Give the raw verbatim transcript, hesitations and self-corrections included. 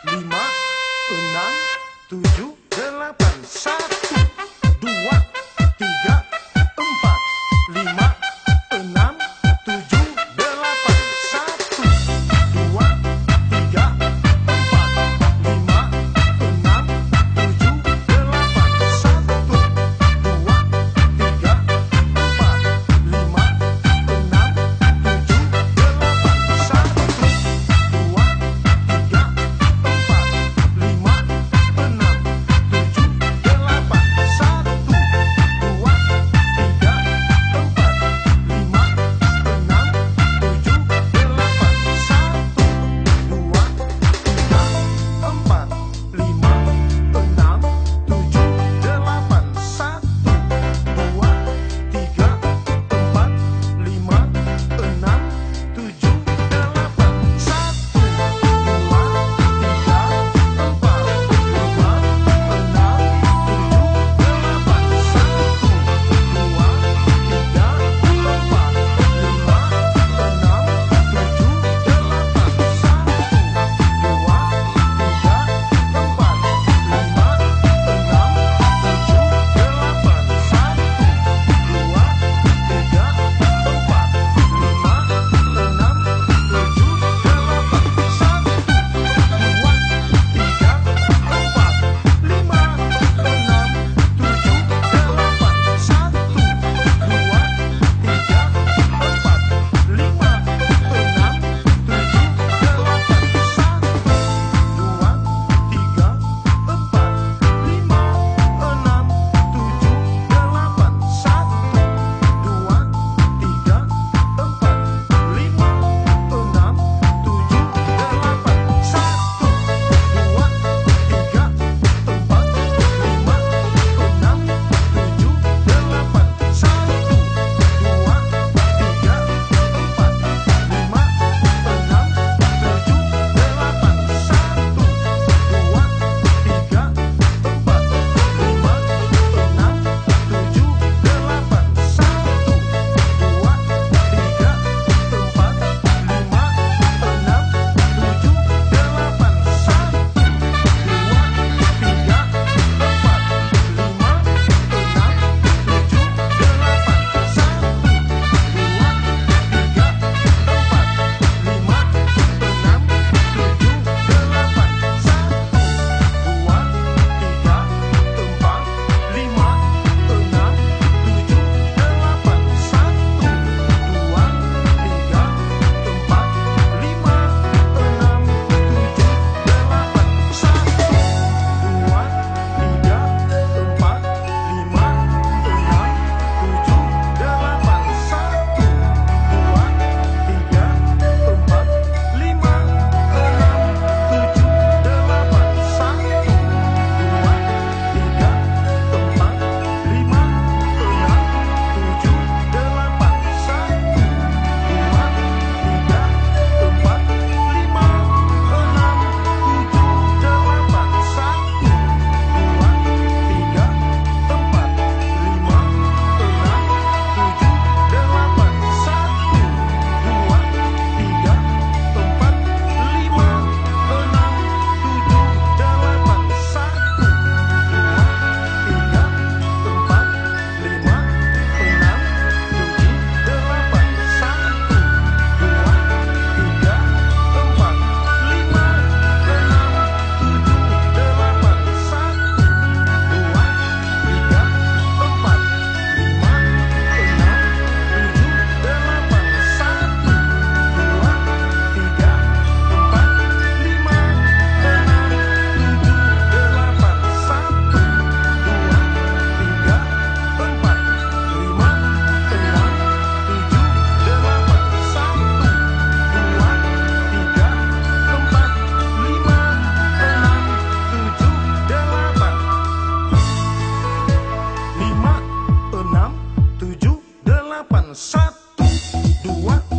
lima, enam, tujuh, delapan, satu, dua, tiga, empat, lima, enam, tujuh, delapan, satu, dua, tiga, empat, lima, enam, tujuh, delapan, satu, dua, tiga, empat, lima, enam, tujuh, delapan, satu, dua, tiga, empat, lima, enam, tujuh, delapan, satu, dua, tiga, empat, lima, enam, tujuh, delapan, satu, dua, tiga, empat, lima, enam, tujuh, delapan, satu, dua, tiga, empat, lima, enam, tujuh, delapan, satu, dua, tiga, empat, lima, enam, tujuh, delapan, satu, dua, tiga, empat, lima, enam, tujuh, delapan, satu, dua, tiga, empat, lima, enam, tujuh, delapan, satu, dua, tiga, empat, lima, enam, tujuh, delapan, satu, dua, tiga, empat, lima, enam, tujuh, delapan, satu, dua, tiga, empat, lima, enam, tujuh, delapan, satu, dua, tiga, empat, lima, enam, tujuh, delapan, satu, dua, tiga, empat, lima, enam, tujuh, delapan, satu, dua, tiga, empat, lima, enam, tujuh, delapan, satu, dua, tiga, empat, lima, enam, tujuh, delapan, satu, dua, tiga, empat, lima, enam, tujuh, delapan, satu, dua, tiga, empat, lima, enam, tujuh, delapan, satu, dua, tiga, empat, lima, enam, tujuh, delapan, satu, dua, tiga, empat, lima, enam, tujuh, delapan, satu, dua, tiga, empat, lima, enam, tujuh, delapan, satu, dua, tiga, empat, lima, enam, tujuh, delapan, satu, dua, tiga, empat, lima, enam, tujuh, delapan, satu, dua, tiga, empat, lima, enam, tujuh, delapan, satu, dua, tiga, empat, lima, enam, tujuh, delapan, satu, dua, tiga, empat, lima, enam, tujuh, delapan, satu, dua, tiga, empat, lima, enam, tujuh, delapan, satu, dua, tiga, empat, lima, enam, tujuh, delapan, satu, dua, tiga, empat, lima, enam, tujuh, delapan, satu, dua, tiga, empat, lima, enam, tujuh, delapan, satu, dua, tiga, empat, lima, enam, tujuh, delapan, satu, dua, tiga, empat, lima, enam, tujuh, delapan, satu, dua, tiga, empat, lima, enam, tujuh, delapan, satu, dua, tiga, empat, lima, enam, tujuh, delapan, lima, enam, tujuh, delapan, satu, dua,